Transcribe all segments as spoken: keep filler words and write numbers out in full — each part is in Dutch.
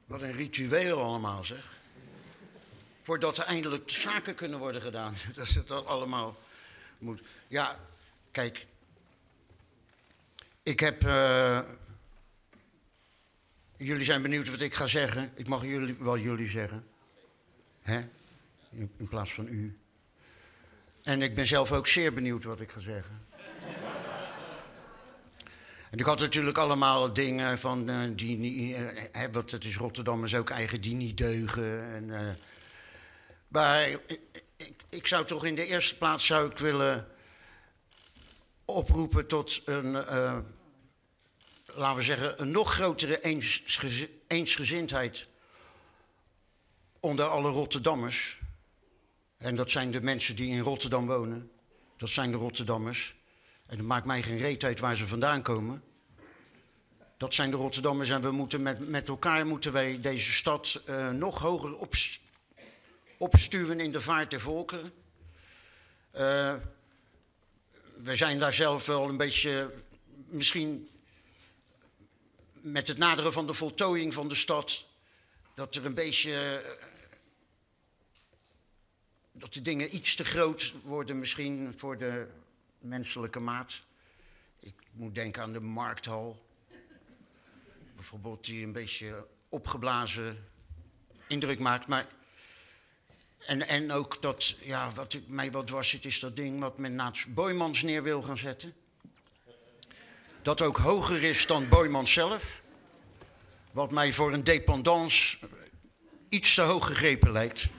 Wat een ritueel allemaal, zeg. Voordat er eindelijk zaken kunnen worden gedaan. Dat het dan allemaal moet. Ja, kijk. Ik heb... Uh, jullie zijn benieuwd wat ik ga zeggen. Ik mag jullie wel jullie zeggen. Hè? In, in plaats van u. En ik ben zelf ook zeer benieuwd wat ik ga zeggen. En ik had natuurlijk allemaal dingen van uh, die niet... Uh, hè, want het is Rotterdammers ook eigen die niet deugen. En, uh, maar ik, ik, ik zou toch in de eerste plaats zou ik willen oproepen tot een... Uh, laten we zeggen, een nog grotere eensgez eensgezindheid onder alle Rotterdammers. En dat zijn de mensen die in Rotterdam wonen. Dat zijn de Rotterdammers. En het maakt mij geen reet uit waar ze vandaan komen. Dat zijn de Rotterdammers en we moeten met, met elkaar moeten wij deze stad uh, nog hoger op, opstuwen in de vaart der volkeren. Uh, we zijn daar zelf wel een beetje, misschien met het naderen van de voltooiing van de stad, dat er een beetje, uh, dat de dingen iets te groot worden misschien voor de menselijke maat. Ik moet denken aan de markthal. Bijvoorbeeld die een beetje opgeblazen indruk maakt. Maar en, en ook dat, ja, wat ik, mij wat dwars zit, is dat ding wat men naast Boijmans neer wil gaan zetten. Dat ook hoger is dan Boijmans zelf. Wat mij voor een dependance iets te hoog gegrepen lijkt.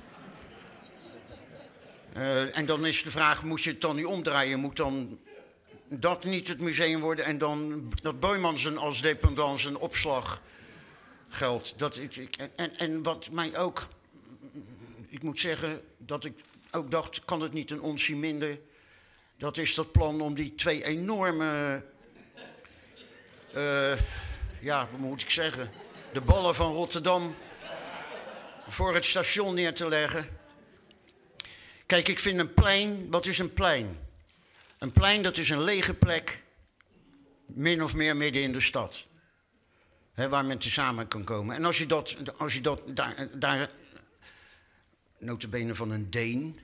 Uh, en dan is de vraag, moet je het dan niet omdraaien? Moet dan dat niet het museum worden en dan dat Boijmans als dependance een opslag geldt? Dat ik, ik, en, en wat mij ook, ik moet zeggen dat ik ook dacht, kan het niet een onsje minder? Dat is dat plan om die twee enorme, uh, ja, wat moet ik zeggen, de ballen van Rotterdam voor het station neer te leggen. Kijk, ik vind een plein, wat is een plein? Een plein, dat is een lege plek, min of meer midden in de stad. He, waar men tezamen kan komen. En als je dat, als je dat daar, daar nota bene van een Deen,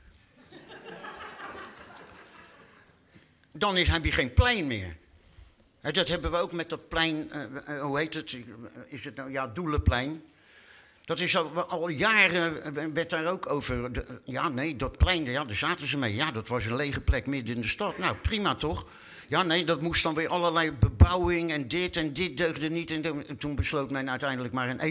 dan is, heb je geen plein meer. He, dat hebben we ook met dat plein, uh, uh, hoe heet het, is het nou, ja, Doelenplein. Dat is al, al jaren, werd daar ook over, de, ja nee, dat plein, ja, daar zaten ze mee. Ja, dat was een lege plek midden in de stad. Nou, prima toch? Ja, nee, dat moest dan weer allerlei bebouwing en dit en dit deugde niet. En, de, en toen besloot men uiteindelijk maar een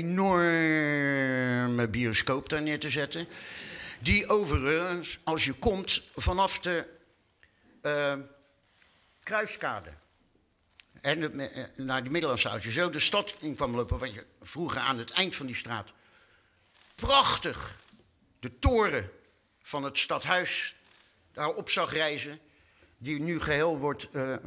enorme bioscoop daar neer te zetten. Die overigens, als je komt vanaf de uh, Kruiskade en de, uh, naar de Middellandse, als je zo de stad in kwam lopen, wat je vroeger aan het eind van die straat, prachtig de toren van het stadhuis daarop zag rijzen, die nu geheel wordt, uh,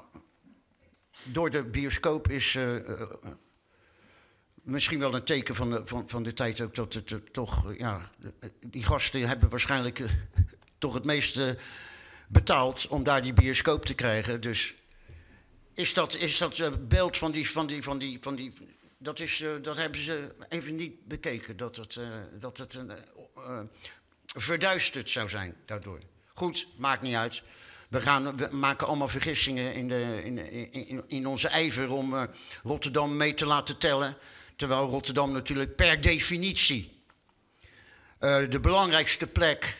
door de bioscoop is uh, uh, misschien wel een teken van de, van, van de tijd ook dat het uh, toch, uh, ja, die gasten hebben waarschijnlijk uh, toch het meeste betaald om daar die bioscoop te krijgen. Dus is dat, is dat uh, beeld van die, van die, van die, van die dat, is, uh, dat hebben ze even niet bekeken, dat het, uh, dat het uh, uh, verduisterd zou zijn daardoor. Goed, maakt niet uit. We, gaan, we maken allemaal vergissingen in, de, in, in, in onze ijver om uh, Rotterdam mee te laten tellen. Terwijl Rotterdam natuurlijk per definitie uh, de belangrijkste plek,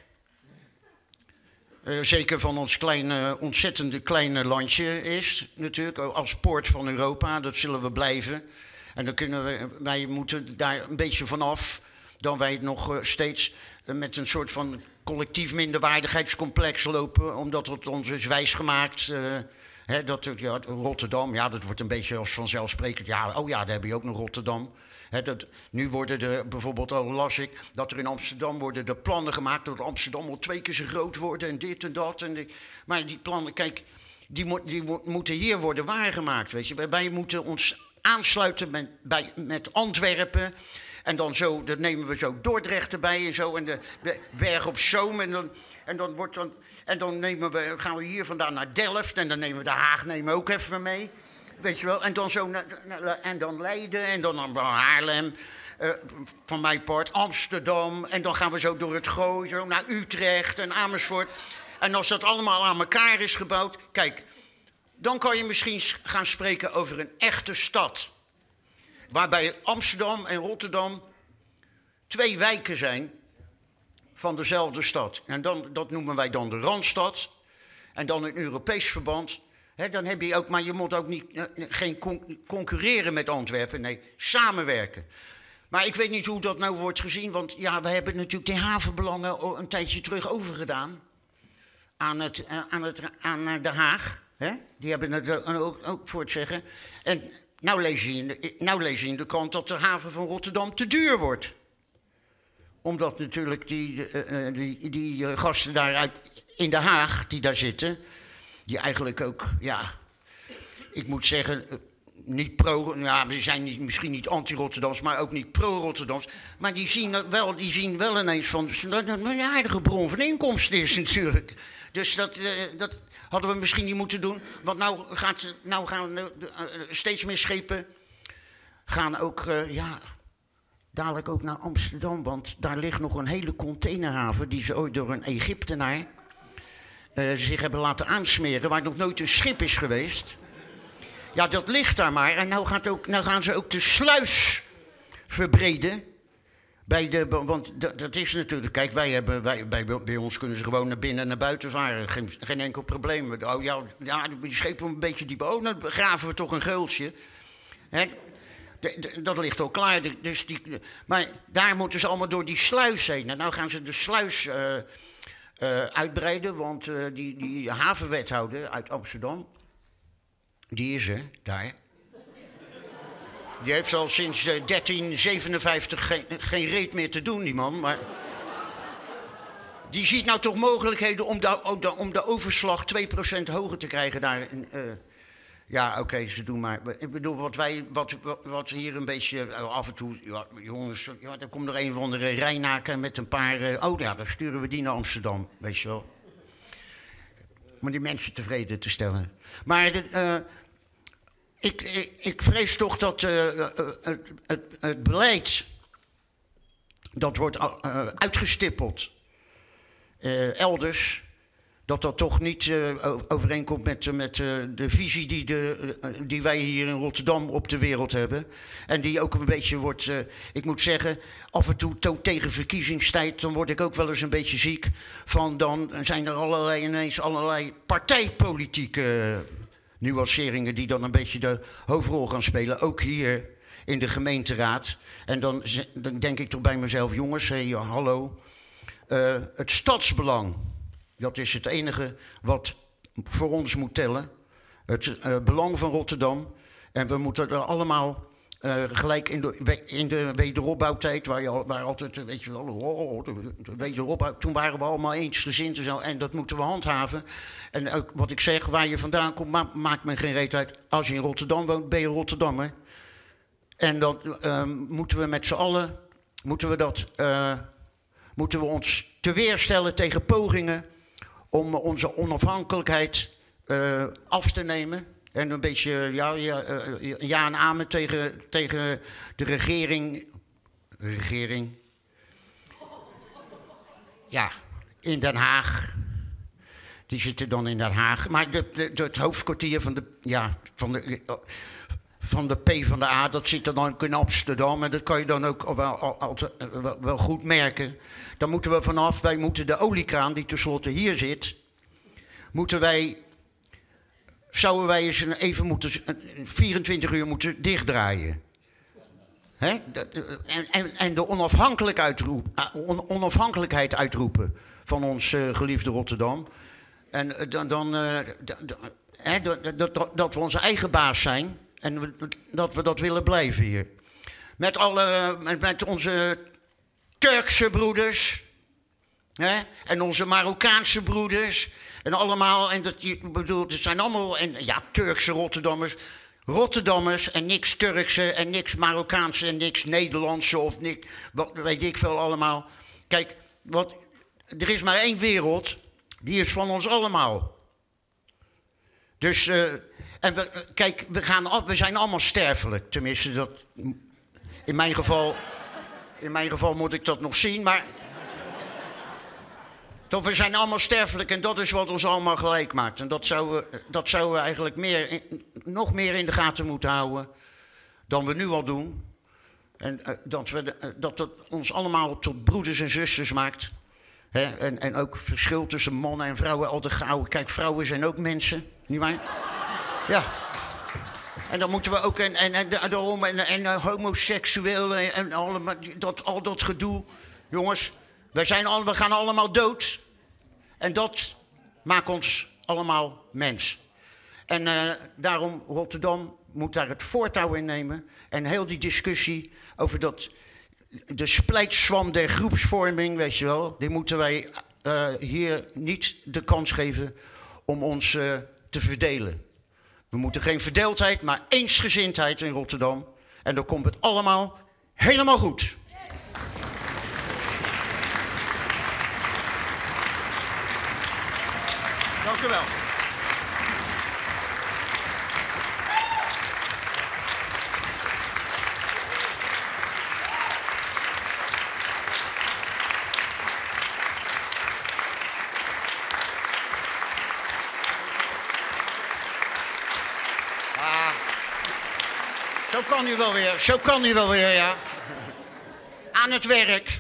uh, zeker van ons kleine, ontzettende kleine landje is natuurlijk. Als poort van Europa, dat zullen we blijven. En dan kunnen we, wij moeten daar een beetje vanaf, dan wij nog uh, steeds uh, met een soort van collectief minderwaardigheidscomplex lopen, omdat het ons is wijsgemaakt. Uh, hè, dat, ja, Rotterdam, ja, dat wordt een beetje als vanzelfsprekend. Ja, oh ja, daar heb je ook nog Rotterdam. Hè, dat, nu worden er bijvoorbeeld, al las ik, dat er in Amsterdam worden de plannen gemaakt dat Amsterdam al twee keer zo groot wordt en dit en dat. En die, maar die plannen, kijk, die, mo die moeten hier worden waargemaakt, weet je. Wij moeten ons aansluiten met, bij, met Antwerpen. En dan zo, dat nemen we zo Dordrecht erbij en zo. En de, de Berg op Zoom. En dan, en dan, wordt dan, en dan nemen we, gaan we hier vandaan naar Delft. En dan nemen we de Haag nemen we ook even mee. Weet je wel, en dan zo, naar, naar, en dan Leiden, en dan naar Haarlem, uh, van mijn part Amsterdam, en dan gaan we zo door het Gooi, zo naar Utrecht en Amersfoort. En als dat allemaal aan elkaar is gebouwd, kijk, dan kan je misschien gaan spreken over een echte stad. Waarbij Amsterdam en Rotterdam twee wijken zijn van dezelfde stad. En dan, dat noemen wij dan de Randstad. En dan in Europees verband. Hè, dan heb je ook, maar je moet ook niet, uh, geen con concurreren met Antwerpen. Nee, samenwerken. Maar ik weet niet hoe dat nou wordt gezien. Want ja, we hebben natuurlijk de havenbelangen een tijdje terug overgedaan. Aan, het, uh, aan, het, aan uh, Den Haag. Hè? Die hebben het uh, ook, ook voor het zeggen. En nou lees, je in de, nou lees je in de krant dat de haven van Rotterdam te duur wordt. Omdat natuurlijk die, uh, die, die uh, gasten daar uit, in Den Haag, die daar zitten, die eigenlijk ook, ja, ik moet zeggen, uh, niet pro, ja, ze zijn niet, misschien niet anti-Rotterdams, maar ook niet pro-Rotterdams. Maar die zien wel, die zien wel ineens van, dat het een aardige bron van inkomsten is natuurlijk. Dus dat, uh, dat hadden we misschien niet moeten doen. Want nou, gaat, nou gaan uh, uh, steeds meer schepen gaan ook, uh, ja, dadelijk ook naar Amsterdam. Want daar ligt nog een hele containerhaven die ze ooit door een Egyptenaar uh, zich hebben laten aansmeren, waar nog nooit een schip is geweest. Ja, dat ligt daar maar. En nou, gaat ook, nou gaan ze ook de sluis verbreden. Bij de, want dat, dat is natuurlijk, kijk, wij hebben, wij, bij, bij ons kunnen ze gewoon naar binnen en naar buiten varen. Geen, geen enkel probleem. Oh ja, ja, die schepen een beetje diep. Oh, dan graven we toch een geultje. Hè? De, de, dat ligt al klaar. De, dus die, de, maar daar moeten ze allemaal door die sluis heen. En nou gaan ze de sluis uh, uh, uitbreiden, want uh, die, die havenwethouder uit Amsterdam, die is er, daar. Die heeft al sinds uh, dertien zevenenvijftig geen, geen reet meer te doen, die man. Maar die ziet nou toch mogelijkheden om de, om de overslag twee procent hoger te krijgen daar. Uh, ja, oké, okay, ze doen maar. Ik bedoel, wat wij, wat, wat, wat hier een beetje uh, af en toe, ja, jongens, ja, er komt er een of andere Rijnaker met een paar, uh, oh ja, dan sturen we die naar Amsterdam, weet je wel. Om die mensen tevreden te stellen. Maar de, uh, ik, ik, ik vrees toch dat uh, uh, het, het, het beleid dat wordt uh, uitgestippeld uh, elders, dat dat toch niet uh, overeenkomt met, met uh, de visie die, de, uh, die wij hier in Rotterdam op de wereld hebben. En die ook een beetje wordt, uh, ik moet zeggen, af en toe to tegen verkiezingstijd, dan word ik ook wel eens een beetje ziek van, dan zijn er allerlei ineens allerlei partijpolitieke uh, nuanceringen die dan een beetje de hoofdrol gaan spelen, ook hier in de gemeenteraad. En dan, dan denk ik toch bij mezelf, jongens, hey, hallo, uh, het stadsbelang. Dat is het enige wat voor ons moet tellen. Het uh, belang van Rotterdam. En we moeten er allemaal uh, gelijk in de, in de wederopbouwtijd, waar, je al, waar altijd, weet je wel, oh, de, de wederopbouw, toen waren we allemaal eensgezind en zo. En dat moeten we handhaven. En ook wat ik zeg, waar je vandaan komt, ma maakt me geen reet uit. Als je in Rotterdam woont, ben je Rotterdammer. En dan uh, moeten we met z'n allen, moeten we dat, uh, moeten we ons te weerstellen tegen pogingen om onze onafhankelijkheid uh, af te nemen. En een beetje ja, ja, uh, ja en amen tegen, tegen de regering. Regering. Ja, in Den Haag. Die zitten dan in Den Haag. Maar de, de, de, het hoofdkwartier van de, ja, van de, van de P van de A, dat zit er dan ook in Amsterdam. En dat kan je dan ook wel, altijd, wel, wel goed merken. Dan moeten we vanaf, wij moeten de oliekraan, die tenslotte hier zit, moeten wij, zouden wij eens even moeten, vierentwintig uur moeten dichtdraaien. Hè? En, en, en de onafhankelijk uitroep, on, onafhankelijkheid uitroepen van ons uh, geliefde Rotterdam. En uh, dan, dan uh, hè, dat, dat, dat we onze eigen baas zijn. En we, dat we dat willen blijven hier. Met, alle, met, met onze Turkse broeders. Hè? En onze Marokkaanse broeders. En allemaal, en dat, ik bedoel, het zijn allemaal, en, ja, Turkse Rotterdammers. Rotterdammers en niks Turkse en niks Marokkaanse en niks Nederlandse of niks, wat weet ik veel allemaal. Kijk, wat, er is maar één wereld, die is van ons allemaal. Dus, uh, En we, kijk, we, gaan al, we zijn allemaal sterfelijk. Tenminste, dat, in, mijn geval, in mijn geval moet ik dat nog zien, maar... Toch, we zijn allemaal sterfelijk en dat is wat ons allemaal gelijk maakt. En dat zouden we, dat zouden we eigenlijk meer, nog meer in de gaten moeten houden dan we nu al doen. En uh, dat, we de, uh, dat het ons allemaal tot broeders en zusters maakt. Hè? En, en ook verschil tussen mannen en vrouwen altijd gehouden. Kijk, vrouwen zijn ook mensen, nietwaar? Ja. En dan moeten we ook, en, en, en, daarom, en, en uh, homoseksueel en, en allemaal, dat, al dat gedoe. Jongens, wij zijn al, we gaan allemaal dood. En dat maakt ons allemaal mens. En uh, daarom, Rotterdam moet daar het voortouw in nemen. En heel die discussie over dat, de splijtswam der groepsvorming, weet je wel, die moeten wij uh, hier niet de kans geven om ons uh, te verdelen. We moeten geen verdeeldheid, maar eensgezindheid in Rotterdam. En dan komt het allemaal helemaal goed. Dank u wel. Ah, zo kan u wel weer, zo kan u wel weer, ja. Aan het werk.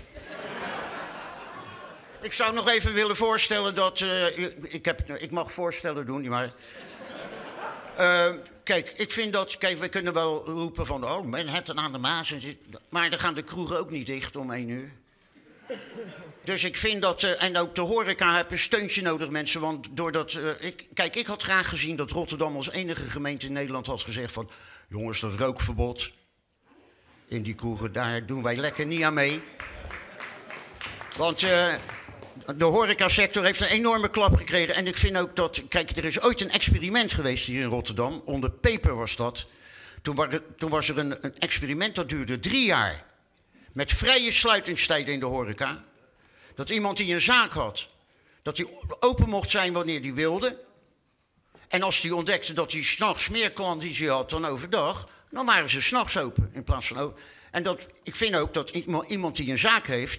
Ik zou nog even willen voorstellen dat... Uh, ik, heb, ik mag voorstellen doen, maar... Uh, kijk, ik vind dat... Kijk, we kunnen wel roepen van... Oh, Manhattan aan de Maas. En zit, maar dan gaan de kroegen ook niet dicht om één uur. Dus ik vind dat... Uh, en ook de horeca heeft een steuntje nodig, mensen. Want doordat... Uh, ik, kijk, ik had graag gezien dat Rotterdam als enige gemeente in Nederland had gezegd van... Jongens, dat rookverbod in die kroegen, daar doen wij lekker niet aan mee. Want... Uh, De horecasector heeft een enorme klap gekregen. En ik vind ook dat... Kijk, er is ooit een experiment geweest hier in Rotterdam. Onder Peper was dat. Toen, war, toen was er een, een experiment dat duurde drie jaar. Met vrije sluitingstijden in de horeca. Dat iemand die een zaak had... dat hij open mocht zijn wanneer hij wilde. En als hij ontdekte dat hij 's nachts meer klandizie had dan overdag... dan waren ze 's nachts open in plaats van open. En dat, ik vind ook dat iemand die een zaak heeft...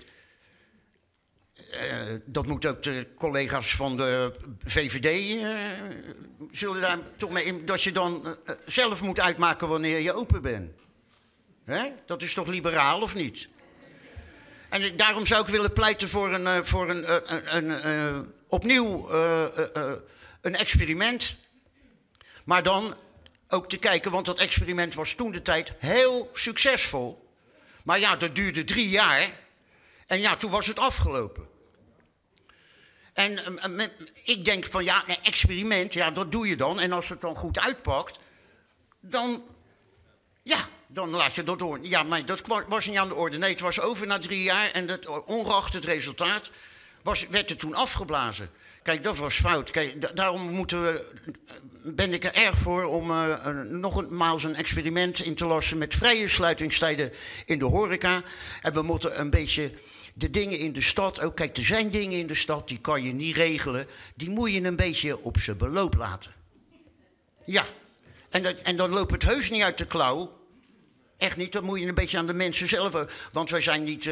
Uh, dat moet ook de collega's van de V V D... Uh, zullen daar toch mee in... dat je dan uh, zelf moet uitmaken wanneer je open bent. Hè? Dat is toch liberaal, of niet? En ik, daarom zou ik willen pleiten voor een, uh, voor een, uh, een, een uh, opnieuw uh, uh, uh, een experiment. Maar dan ook te kijken, want dat experiment was toen de tijd heel succesvol. Maar ja, dat duurde drie jaar... En ja, toen was het afgelopen. En uh, ik denk van ja, een experiment, ja, dat doe je dan. En als het dan goed uitpakt, dan, ja, dan laat je dat door. Ja, maar dat was niet aan de orde. Nee, het was over na drie jaar en dat, ongeacht het resultaat was, werd het toen afgeblazen. Kijk, dat was fout. Kijk, da daarom moeten we, ben ik er erg voor om uh, uh, nogmaals een experiment in te lassen met vrije sluitingstijden in de horeca. En we moeten een beetje de dingen in de stad, ook kijk, er zijn dingen in de stad die kan je niet regelen. Die moet je een beetje op zijn beloop laten. Ja, en, dat, en dan loopt het heus niet uit de klauw. Echt niet, dat moet je een beetje aan de mensen zelf. Want wij zijn niet... Uh,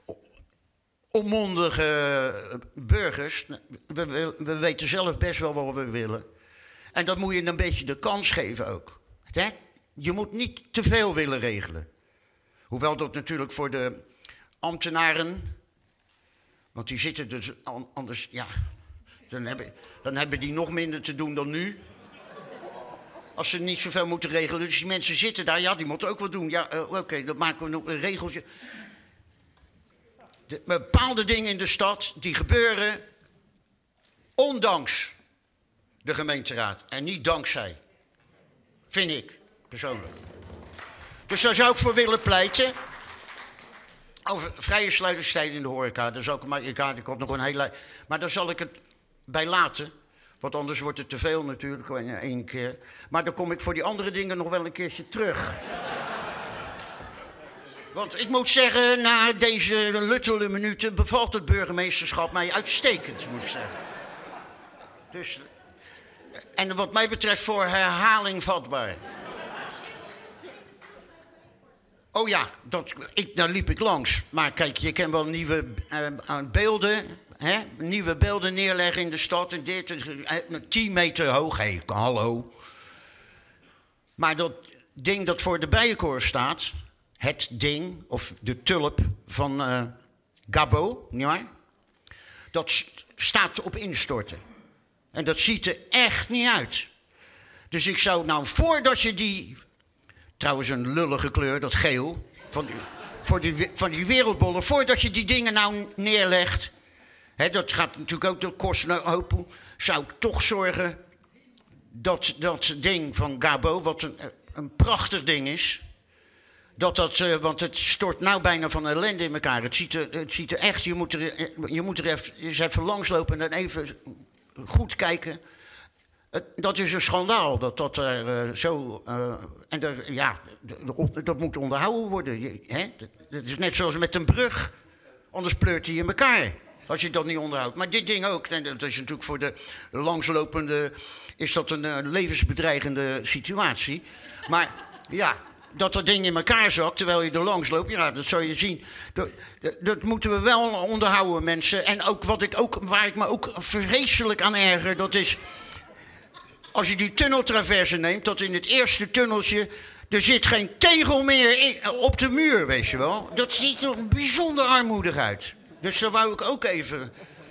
onmondige burgers, we, we, we weten zelf best wel wat we willen. En dat moet je een beetje de kans geven ook. Hè? Je moet niet te veel willen regelen. Hoewel dat natuurlijk voor de ambtenaren, want die zitten dus anders, ja, dan hebben, dan hebben die nog minder te doen dan nu. Als ze niet zoveel moeten regelen. Dus die mensen zitten daar, ja, die moeten ook wat doen. Ja, uh, oké, okay, dan maken we nog een regeltje. De, bepaalde dingen in de stad die gebeuren ondanks de gemeenteraad en niet dankzij. Vind ik, persoonlijk. Dus daar zou ik voor willen pleiten. Over vrije sluitingstijden in de horeca. Daar zal ik, maar, ik had nog een hele... Maar daar zal ik het bij laten. Want anders wordt het te veel natuurlijk, in één keer. Maar dan kom ik voor die andere dingen nog wel een keertje terug. Want ik moet zeggen, na deze luttele minuten bevalt het burgemeesterschap mij uitstekend, moet ik zeggen. Dus, En wat mij betreft voor herhaling vatbaar. Oh ja, dat, ik, daar liep ik langs. Maar kijk, je kan wel nieuwe uh, beelden, hè? Nieuwe beelden neerleggen in de stad. En dit, uh, tien meter hoog, hé, hey, hallo. Maar dat ding dat voor de Bijenkorf staat, het ding, of de tulp van uh, Gabo, nietwaar? Dat st- staat op instorten. En dat ziet er echt niet uit. Dus ik zou nou, voordat je die... Trouwens een lullige kleur, dat geel. Van die, voor die, van die wereldbollen. Voordat je die dingen nou neerlegt... Hè, dat gaat natuurlijk ook, dat kost een hoop. Zou ik toch zorgen dat dat ding van Gabo... wat een, een prachtig ding is... Dat dat, uh, want het stort nou bijna van ellende in elkaar. Het ziet er, het ziet er echt... Je moet er, je moet er even, eens even langslopen en dan even goed kijken... Dat is een schandaal, dat dat er uh, zo... Uh, en er, ja, dat moet onderhouden worden. Je, hè? Dat is net zoals met een brug. Anders pleurt hij in elkaar, als je dat niet onderhoudt. Maar dit ding ook, en dat is natuurlijk voor de langslopende... is dat een uh, levensbedreigende situatie. Maar ja, dat dat ding in elkaar zakt terwijl je er langs loopt... ja, dat zou je zien. Dat, dat, dat moeten we wel onderhouden, mensen. En ook, wat ik ook waar ik me ook vreselijk aan erger, dat is... Als je die tunneltraverse neemt, dat in het eerste tunneltje... er zit geen tegel meer in, op de muur, weet je wel. Dat ziet er bijzonder armoedig uit. Dus daar wou ik ook even...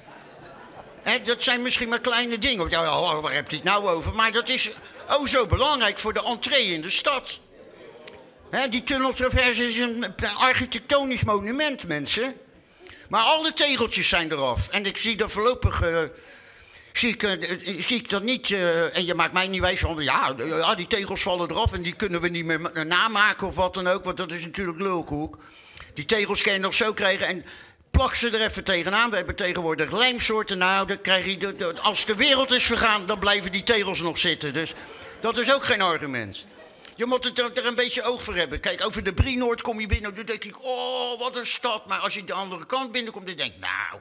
Hè, dat zijn misschien maar kleine dingen. Ja, waar heb je het nou over? Maar dat is oh zo belangrijk voor de entree in de stad. Hè, die tunneltraverse is een architectonisch monument, mensen. Maar alle tegeltjes zijn eraf. En ik zie dat voorlopig... Uh, Zie ik, uh, zie ik dat niet, uh, en je maakt mij niet wijs van, ja, ja, die tegels vallen eraf en die kunnen we niet meer namaken of wat dan ook, want dat is natuurlijk lulkoek. Die tegels kan je nog zo krijgen en plak ze er even tegenaan. We hebben tegenwoordig lijmsoorten, nou, dan krijg je de, de, als de wereld is vergaan, dan blijven die tegels nog zitten. Dus dat is ook geen argument. Je moet er, er een beetje oog voor hebben. Kijk, over de Brienoord kom je binnen, dan denk ik, oh, wat een stad. Maar als je de andere kant binnenkomt, dan denk ik, nou...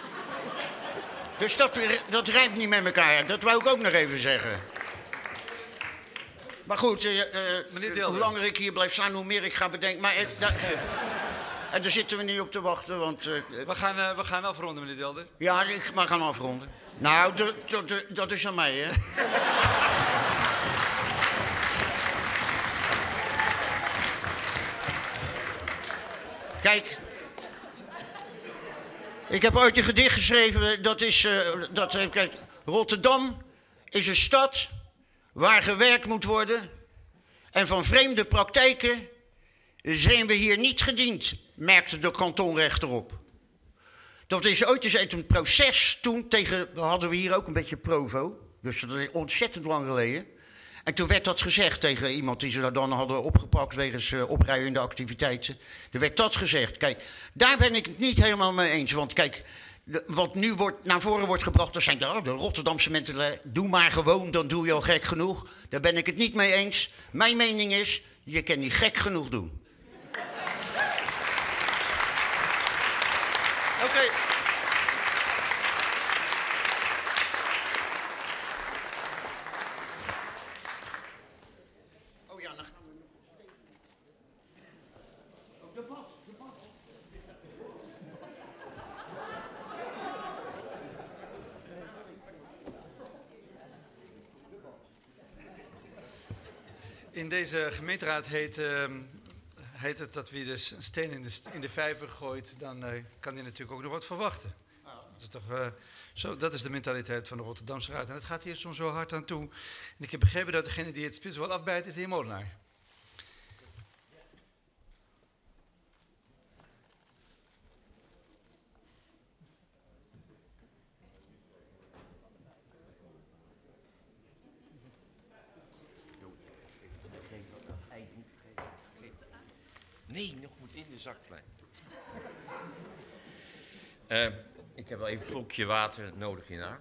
Dus dat, dat rijmt niet met elkaar. Dat wou ik ook nog even zeggen. Maar goed, uh, uh, hoe langer ik hier blijf staan, hoe meer ik ga bedenken. Maar, uh, da, uh, en daar zitten we niet op te wachten, want... Uh, we, gaan, uh, we gaan afronden, meneer Delder. Ja, ik, we gaan afronden. Nou, dat is aan mij, hè. Kijk... Ik heb ooit een gedicht geschreven, dat is, uh, dat, uh, kijk, Rotterdam is een stad waar gewerkt moet worden. En van vreemde praktijken zijn we hier niet gediend, merkte de kantonrechter op. Dat is ooit eens een proces toen tegen, dan hadden we hier ook een beetje provo, dus dat is ontzettend lang geleden. En toen werd dat gezegd tegen iemand die ze daar dan hadden opgepakt wegens uh, opruiende activiteiten. Er werd dat gezegd. Kijk, daar ben ik het niet helemaal mee eens. Want kijk, de, wat nu wordt, naar voren wordt gebracht, dat zijn de, de Rotterdamse mensen. Doe maar gewoon, dan doe je al gek genoeg. Daar ben ik het niet mee eens. Mijn mening is, je kan niet gek genoeg doen. Oké. Okay. In deze gemeenteraad heet, uh, heet het dat wie de steen in de, in de vijver gooit, dan uh, kan hij natuurlijk ook nog wat verwachten. Dat is, toch, uh, zo, dat is de mentaliteit van de Rotterdamse Raad. En het gaat hier soms wel hard aan toe. En ik heb begrepen dat degene die het spits wel afbijt, is de heer Molenaar. Nee, nog moet in de zak blijven. Uh, ik heb wel even een slokje water nodig hierna.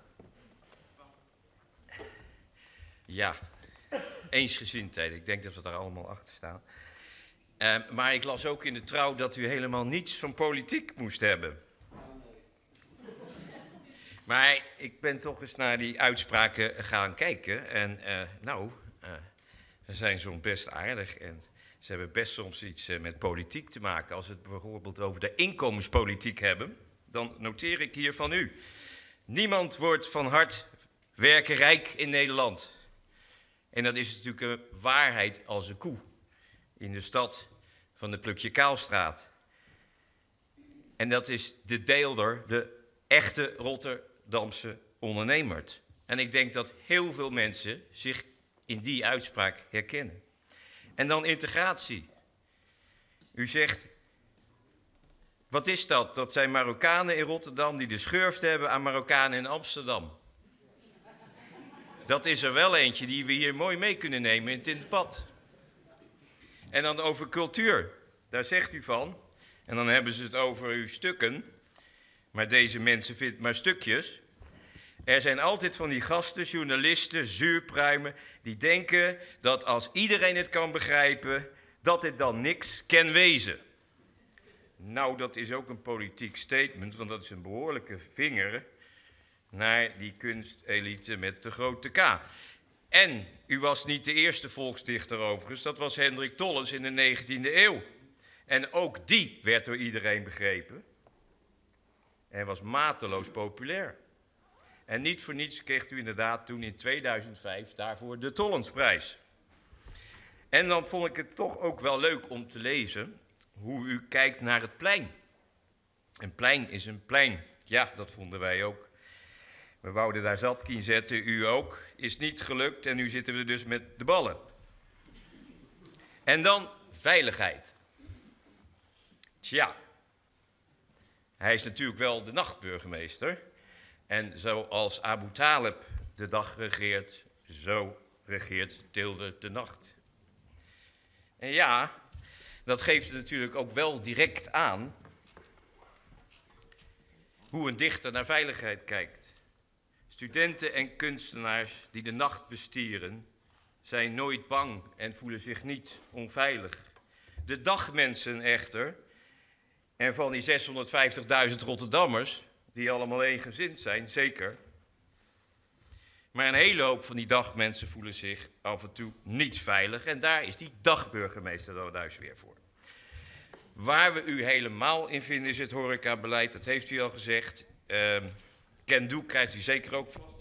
Ja, eensgezindheid. Ik denk dat we daar allemaal achter staan. Uh, maar ik las ook in de Trouw dat u helemaal niets van politiek moest hebben. Maar Maar ik ben toch eens naar die uitspraken gaan kijken. En uh, nou, uh, ze zijn soms best aardig. En ze hebben best soms iets uh, met politiek te maken. Als we het bijvoorbeeld over de inkomenspolitiek hebben, dan noteer ik hier van u. Niemand wordt van hard werken rijk in Nederland. En dat is natuurlijk een waarheid als een koe. In de stad van de Plukje Kaalstraat. En dat is de deelder, de echte Rotterdamse ondernemer. En ik denk dat heel veel mensen zich in die uitspraak herkennen. En dan integratie. U zegt, wat is dat? Dat zijn Marokkanen in Rotterdam die de schurft hebben aan Marokkanen in Amsterdam. Dat is er wel eentje die we hier mooi mee kunnen nemen in het debat. En dan over cultuur. Daar zegt u van. En dan hebben ze het over uw stukken. Maar deze mensen vinden maar stukjes. Er zijn altijd van die gasten, journalisten, zuurpruimen, die denken dat als iedereen het kan begrijpen, dat het dan niks kan wezen. Nou, dat is ook een politiek statement, want dat is een behoorlijke vinger naar die kunstelite met de grote K. En u was niet de eerste volksdichter overigens, dat was Hendrik Tollens in de negentiende eeuw. En ook die werd door iedereen begrepen en was mateloos populair. En niet voor niets kreeg u inderdaad toen in tweeduizend vijf daarvoor de Tollensprijs. En dan vond ik het toch ook wel leuk om te lezen hoe u kijkt naar het plein. Een plein is een plein. Ja, dat vonden wij ook. We wouden daar Zatkin zetten, u ook. Is niet gelukt en nu zitten we dus met de ballen. En dan veiligheid. Tja, hij is natuurlijk wel de nachtburgemeester. En zoals Abu Talib de dag regeert, zo regeert Tilde de nacht. En ja, dat geeft natuurlijk ook wel direct aan hoe een dichter naar veiligheid kijkt. Studenten en kunstenaars die de nacht bestieren, zijn nooit bang en voelen zich niet onveilig. De dagmensen echter, en van die zeshonderdvijftigduizend Rotterdammers, die allemaal eensgezind zijn, zeker. Maar een hele hoop van die dagmensen voelen zich af en toe niet veilig. En daar is die dagburgemeester dan thuis weer voor. Waar we u helemaal in vinden is het horecabeleid, dat heeft u al gezegd. Uh, Can Do krijgt u zeker ook van.